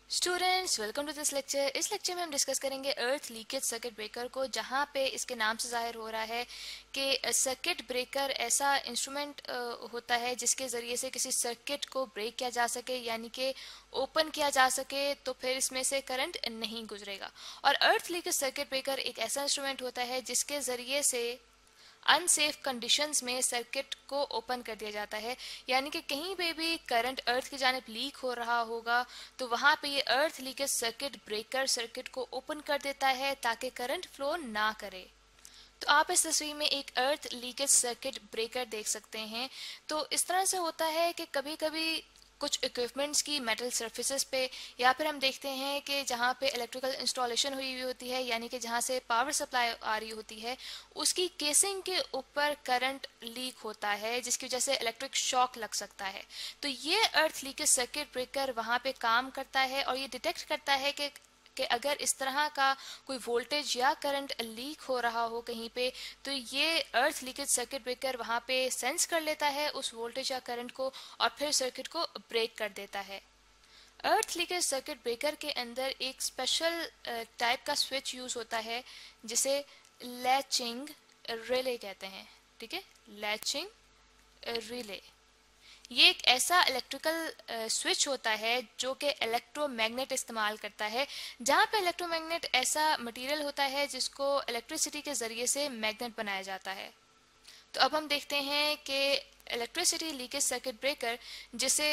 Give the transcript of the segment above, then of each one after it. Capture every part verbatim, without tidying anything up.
Students, welcome to this lecture. इस lecture में हम डिस्कस करेंगे अर्थ लीकेज सर्किट ब्रेकर को, जहां पे इसके नाम से जाहिर हो रहा है कि सर्किट ब्रेकर ऐसा इंस्ट्रूमेंट होता है जिसके ज़रिए से किसी सर्किट को ब्रेक किया जा सके, यानी कि ओपन किया जा सके, तो फिर इसमें से करंट नहीं गुजरेगा। और अर्थ लीकेज सर्किट ब्रेकर एक ऐसा इंस्ट्रूमेंट होता है जिसके ज़रिए से अनसेफ कंडीशंस में सर्किट को ओपन कर दिया जाता है, यानी कि कहीं पे भी करंट अर्थ की जानिब लीक हो रहा होगा तो वहाँ पे ये earth leakage circuit breaker circuit को ओपन कर देता है ताकि करंट फ्लो ना करे। तो आप इस तस्वीर में एक अर्थ लीकेज सर्किट ब्रेकर देख सकते हैं। तो इस तरह से होता है कि कभी कभी कुछ इक्विपमेंट्स की मेटल सरफेसेस पे, या फिर हम देखते हैं कि जहाँ पे इलेक्ट्रिकल इंस्टॉलेशन हुई हुई होती है, यानी कि जहाँ से पावर सप्लाई आ रही होती है, उसकी केसिंग के ऊपर करंट लीक होता है जिसकी वजह से इलेक्ट्रिक शॉक लग सकता है। तो ये अर्थ लीकेज सर्किट ब्रेकर वहाँ पे काम करता है और ये डिटेक्ट करता है कि कि अगर इस तरह का कोई वोल्टेज या करंट लीक हो रहा हो कहीं पे, तो ये अर्थ लीकेज सर्किट ब्रेकर वहाँ पे सेंस कर लेता है उस वोल्टेज या करंट को और फिर सर्किट को ब्रेक कर देता है। अर्थ लीकेज सर्किट ब्रेकर के अंदर एक स्पेशल टाइप का स्विच यूज होता है जिसे लैचिंग रिले कहते हैं। ठीक है, लैचिंग रिले ये एक ऐसा इलेक्ट्रिकल स्विच होता है जो कि इलेक्ट्रोमैग्नेट इस्तेमाल करता है, जहाँ पे इलेक्ट्रोमैग्नेट ऐसा मटेरियल होता है जिसको इलेक्ट्रिसिटी के ज़रिए से मैग्नेट बनाया जाता है। तो अब हम देखते हैं कि इलेक्ट्रिसिटी लीकेज सर्किट ब्रेकर, जिसे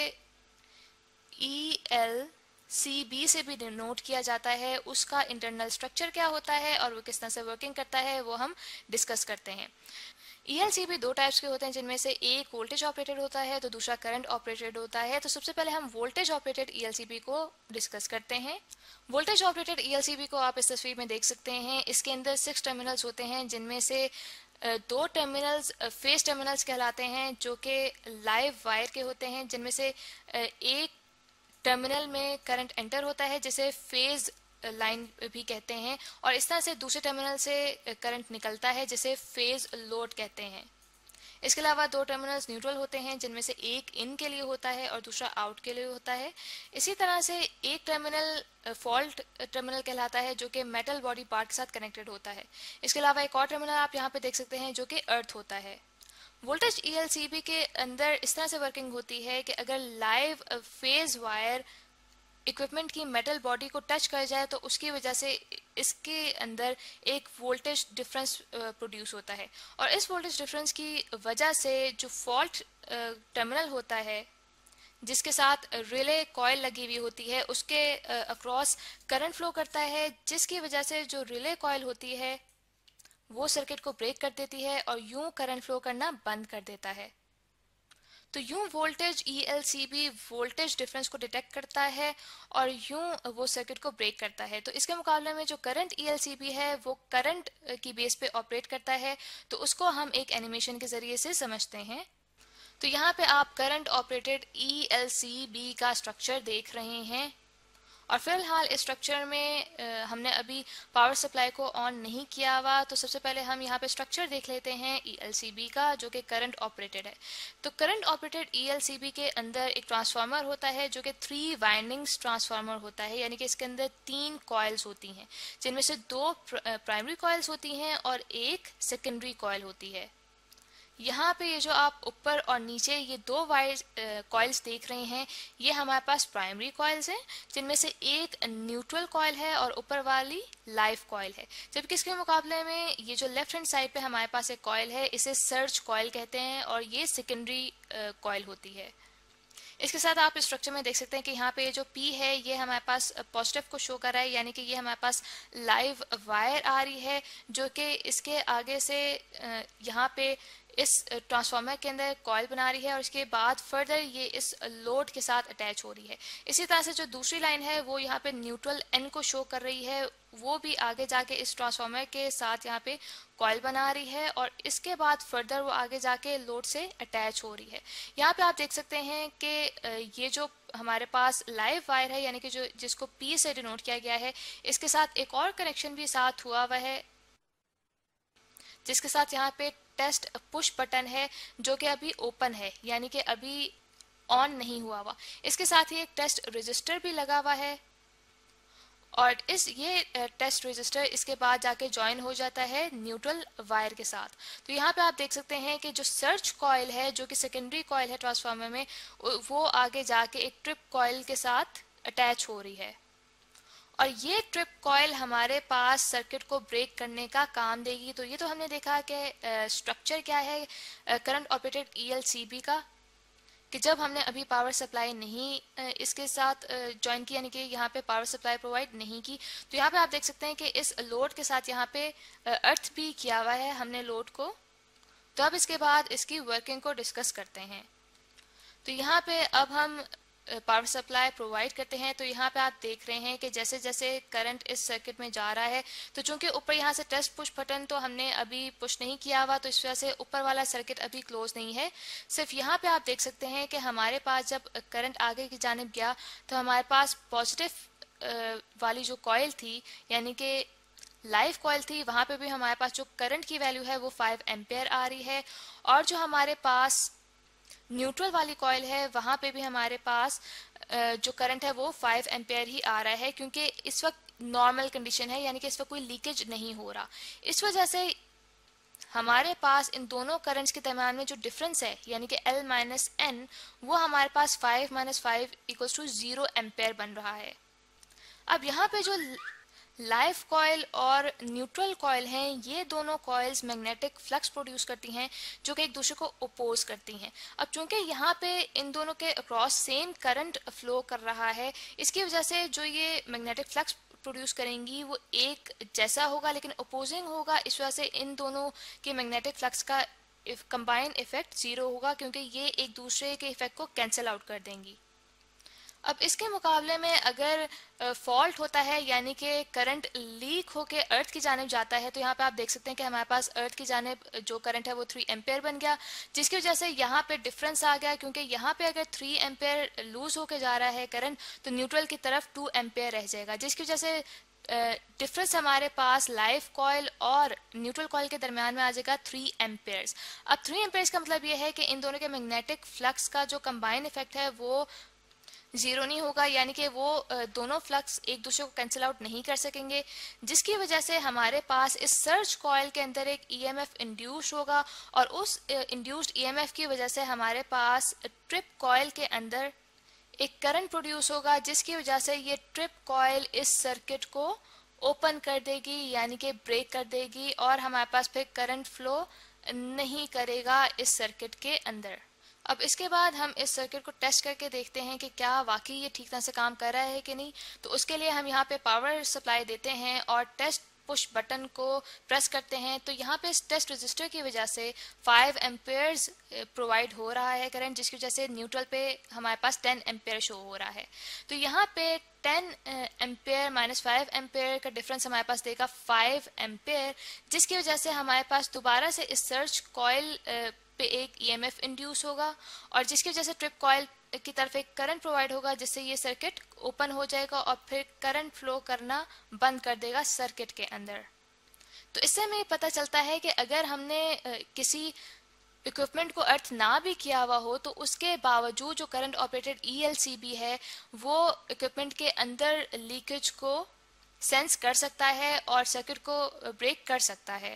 ई एल सी बी से भी डिनोट किया जाता है, उसका इंटरनल स्ट्रक्चर क्या होता है और वो किस तरह से वर्किंग करता है वो हम डिस्कस करते हैं। ई एल सी बी दो टाइप्स के होते हैं, जिनमें से एक वोल्टेज ऑपरेटेड होता है तो दूसरा करंट ऑपरेटेड होता है। तो सबसे पहले हम voltage operated E L C B को डिस्कस करते हैं। Voltage operated E L C B को आप इस तस्वीर में देख सकते हैं। इसके अंदर सिक्स टर्मिनल्स होते हैं, जिनमें से दो टर्मिनल्स फेज टर्मिनल्स कहलाते हैं जो कि लाइव वायर के होते हैं, जिनमें से एक टर्मिनल में करंट एंटर होता है जिसे फेज लाइन भी कहते हैं, और इस तरह से दूसरे टर्मिनल से करंट निकलता है जिसे फेज लोड कहते हैं। इसके अलावा दो टर्मिनल्स न्यूट्रल होते हैं, जिनमें से एक इन के लिए होता है और दूसरा आउट के लिए होता है। इसी तरह से एक टर्मिनल फॉल्ट टर्मिनल कहलाता है जो कि मेटल बॉडी पार्ट के साथ कनेक्टेड होता है। इसके अलावा एक और टर्मिनल आप यहाँ पे देख सकते हैं जो कि अर्थ होता है। Voltage E L C B के अंदर इस तरह से वर्किंग होती है कि अगर लाइव फेज वायर इक्विपमेंट की मेटल बॉडी को टच कर जाए तो उसकी वजह से इसके अंदर एक वोल्टेज डिफरेंस प्रोड्यूस होता है, और इस वोल्टेज डिफरेंस की वजह से जो फॉल्ट टर्मिनल होता है जिसके साथ रिले कॉइल लगी हुई होती है उसके अक्रॉस करंट फ्लो करता है, जिसकी वजह से जो रिले कॉइल होती है वो सर्किट को ब्रेक कर देती है और यूं करंट फ्लो करना बंद कर देता है। तो यूं voltage E L C B voltage difference को डिटेक्ट करता है और यूं वो सर्किट को ब्रेक करता है। तो इसके मुकाबले में जो current E L C B है वो करंट की बेस पे ऑपरेट करता है, तो उसको हम एक एनिमेशन के ज़रिए से समझते हैं। तो यहाँ पे आप current operated E L C B का स्ट्रक्चर देख रहे हैं, और फिलहाल इस स्ट्रक्चर में आ, हमने अभी पावर सप्लाई को ऑन नहीं किया हुआ। तो सबसे पहले हम यहाँ पे स्ट्रक्चर देख लेते हैं ई एल सी बी का, जो कि करंट ऑपरेटेड है। तो current operated E L C B के अंदर एक ट्रांसफार्मर होता है जो कि थ्री वाइंडिंग्स ट्रांसफार्मर होता है, यानी कि इसके अंदर तीन कॉइल्स होती हैं, जिनमें से दो प्राइमरी कॉइल्स होती हैं और एक सेकेंडरी कॉइल होती है। यहाँ पे ये जो आप ऊपर और नीचे ये दो वायर कॉइल्स देख रहे हैं, ये हमारे पास प्राइमरी कॉइल्स हैं, जिनमें से एक न्यूट्रल कॉइल है और ऊपर वाली लाइव कॉइल है। जबकि इसके मुकाबले में ये जो लेफ्ट हैंड साइड पे हमारे पास एक कॉइल है, इसे सर्ज कॉइल कहते हैं और ये सेकेंडरी कॉइल होती है। इसके साथ आप इस स्ट्रक्चर में देख सकते हैं कि यहाँ पे जो P है ये हमारे पास पॉजिटिव को शो कर रहा है, यानी कि ये हमारे पास लाइव वायर आ रही है जो कि इसके आगे से यहाँ पे इस ट्रांसफार्मर के अंदर कॉइल बना रही है और इसके बाद फर्दर ये इस लोड के साथ अटैच हो रही है। इसी तरह से जो दूसरी लाइन है वो यहाँ पे न्यूट्रल N को शो कर रही है, वो भी आगे जाके इस ट्रांसफार्मर के साथ यहाँ पे कॉइल बना रही है और इसके बाद फर्दर वो आगे जाके लोड से अटैच हो रही है। यहाँ पे आप देख सकते हैं कि ये जो हमारे पास लाइव वायर है, यानी कि जो जिसको P से डिनोट किया गया है, इसके साथ एक और कनेक्शन भी साथ हुआ हुआ है, जिसके साथ यहाँ पे टेस्ट पुश बटन है जो कि अभी ओपन है, यानी कि अभी ऑन नहीं हुआ हुआ। इसके साथ ही एक टेस्ट रजिस्टर भी लगा हुआ है और इस ये टेस्ट रजिस्टर इसके बाद जाके ज्वाइन हो जाता है न्यूट्रल वायर के साथ। तो यहाँ पे आप देख सकते हैं कि जो सर्च कॉइल है जो कि सेकेंडरी कॉइल है ट्रांसफार्मर में, वो आगे जाके एक ट्रिप कॉइल के साथ अटैच हो रही है और ये ट्रिप कॉइल हमारे पास सर्किट को ब्रेक करने का काम देगी। तो ये तो हमने देखा कि स्ट्रक्चर क्या है current operated E L C B का, कि जब हमने अभी पावर सप्लाई नहीं इसके साथ ज्वाइन किया, यानी कि यहाँ पे पावर सप्लाई प्रोवाइड नहीं की। तो यहाँ पे आप देख सकते हैं कि इस लोड के साथ यहाँ पे अर्थ भी किया हुआ है हमने लोड को। तो अब इसके बाद इसकी वर्किंग को डिस्कस करते हैं। तो यहाँ पे अब हम पावर सप्लाई प्रोवाइड करते हैं। तो यहाँ पे आप देख रहे हैं कि जैसे जैसे करंट इस सर्किट में जा रहा है, तो चूंकि ऊपर यहाँ से टेस्ट पुश बटन तो हमने अभी पुश नहीं किया हुआ, तो इस वजह से ऊपर वाला सर्किट अभी क्लोज नहीं है। सिर्फ यहाँ पे आप देख सकते हैं कि हमारे पास जब करंट आगे की जानिब गया तो हमारे पास पॉजिटिव वाली जो कॉइल थी, यानी कि लाइव कॉइल थी, वहाँ पे भी हमारे पास जो करंट की वैल्यू है वो फाइव एम्पेयर आ रही है। और जो हमारे पास न्यूट्रल वाली कॉइल है वहाँ पे भी हमारे पास जो करंट है वो फाइव एम्पेयर ही आ रहा है, क्योंकि इस वक्त नॉर्मल कंडीशन है, यानी कि इस वक्त कोई लीकेज नहीं हो रहा। इस वजह से हमारे पास इन दोनों करंट्स के दरम्यान में जो डिफरेंस है, यानी कि L माइनस एन, वो हमारे पास five minus five equals to zero ampere बन रहा है। अब यहाँ पे जो लाइव कॉइल और न्यूट्रल कॉइल हैं, ये दोनों कॉइल्स मैग्नेटिक फ्लक्स प्रोड्यूस करती हैं जो कि एक दूसरे को ओपोज करती हैं। अब चूंकि यहाँ पे इन दोनों के अक्रॉस सेम करंट फ्लो कर रहा है, इसकी वजह से जो ये मैग्नेटिक फ्लक्स प्रोड्यूस करेंगी वो एक जैसा होगा लेकिन अपोजिंग होगा। इस वजह से इन दोनों के मैग्नेटिक फ्लक्स का कंबाइन इफेक्ट जीरो होगा, क्योंकि ये एक दूसरे के इफेक्ट को कैंसिल आउट कर देंगी। अब इसके मुकाबले में अगर फॉल्ट होता है, यानी कि करंट लीक होके अर्थ की जानिब जाता है, तो यहाँ पे आप देख सकते हैं कि हमारे पास अर्थ की जानिब जो करंट है वो थ्री एम्पेयर बन गया, जिसकी वजह से यहाँ पे डिफरेंस आ गया, क्योंकि यहाँ पे अगर थ्री एम्पेयर लूज होके जा रहा है करंट, तो न्यूट्रल की तरफ टू एम्पेयर रह जाएगा, जिसकी वजह से डिफरेंस uh, हमारे पास लाइव कॉइल और न्यूट्रल कॉइल के दरमियान में आ जाएगा थ्री एम्पेयर्स। अब थ्री एम्पेयर्स का मतलब ये है कि इन दोनों के मैग्नेटिक फ्लक्स का जो कंबाइन इफेक्ट है वो जीरो नहीं होगा, यानी कि वो दोनों फ्लक्स एक दूसरे को कैंसिल आउट नहीं कर सकेंगे, जिसकी वजह से हमारे पास इस सर्च कॉइल के अंदर एक ईएमएफ इंड्यूस होगा और उस इंड्यूस्ड ईएमएफ की वजह से हमारे पास ट्रिप कॉइल के अंदर एक करंट प्रोड्यूस होगा, जिसकी वजह से ये ट्रिप कॉइल इस सर्किट को ओपन कर देगी, यानी कि ब्रेक कर देगी और हमारे पास फिर करंट फ्लो नहीं करेगा इस सर्किट के अंदर। अब इसके बाद हम इस सर्किट को टेस्ट करके देखते हैं कि क्या वाकई ये ठीक तरह से काम कर रहा है कि नहीं। तो उसके लिए हम यहाँ पे पावर सप्लाई देते हैं और टेस्ट पुश बटन को प्रेस करते हैं। तो यहाँ पे इस टेस्ट रजिस्टर की वजह से फाइव एम्पेयर्स प्रोवाइड हो रहा है करंट, जिसकी वजह से न्यूट्रल पे हमारे पास टेन एम्पेयर शो हो रहा है। तो यहाँ पे ten ampere minus five ampere का डिफरेंस हमारे पास देगा फाइव एम्पेयर, जिसकी वजह से हमारे पास दोबारा से इस सर्च कॉइल पे एक ईएमएफ इंड्यूस होगा और जिसकी वजह से ट्रिप कॉइल की तरफ एक करंट प्रोवाइड होगा, जिससे ये सर्किट ओपन हो जाएगा और फिर करंट फ्लो करना बंद कर देगा सर्किट के अंदर। तो इससे हमें पता चलता है कि अगर हमने किसी इक्विपमेंट को अर्थ ना भी किया हुआ हो, तो उसके बावजूद जो करंट ऑपरेटेड ईएलसीबी है वो इक्विपमेंट के अंदर लीकेज को सेंस कर सकता है और सर्किट को ब्रेक कर सकता है।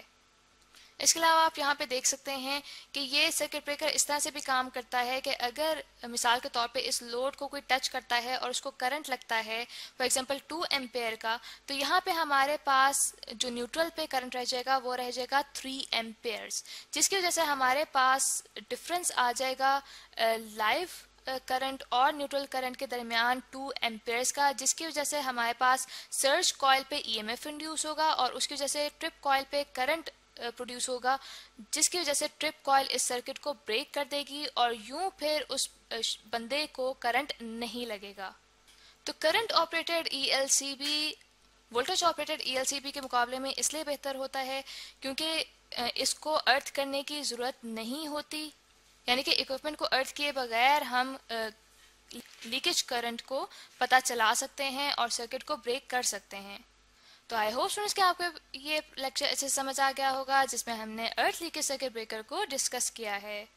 इसके अलावा आप यहाँ पे देख सकते हैं कि ये सर्किट ब्रेकर इस तरह से भी काम करता है कि अगर मिसाल के तौर पे इस लोड को कोई टच करता है और उसको करंट लगता है फॉर एग्जांपल टू एम्पेयर का, तो यहाँ पे हमारे पास जो न्यूट्रल पे करंट रह जाएगा वो रह जाएगा थ्री एम्पेयर्स, जिसकी वजह से हमारे पास डिफरेंस आ जाएगा लाइव करंट और न्यूट्रल करंट के दरमियान टू एम्पेयर्स का, जिसकी वजह से हमारे पास सर्ज कॉइल पे ईएमएफ इंड्यूस होगा और उसकी वजह से ट्रिप कॉइल पे करंट प्रोड्यूस होगा, जिसकी वजह से ट्रिप कॉइल इस सर्किट को ब्रेक कर देगी और यूं फिर उस बंदे को करंट नहीं लगेगा। तो current operated ELCB voltage operated ELCB के मुकाबले में इसलिए बेहतर होता है क्योंकि इसको अर्थ करने की ज़रूरत नहीं होती, यानी कि इक्विपमेंट को अर्थ किए बगैर हम लीकेज करंट को पता चला सकते हैं और सर्किट को ब्रेक कर सकते हैं। तो आई होप स्टूडेंट्स कि आपको ये लेक्चर अच्छे समझ आ गया होगा, जिसमें हमने अर्थ लीकेज सर्किट ब्रेकर को डिस्कस किया है।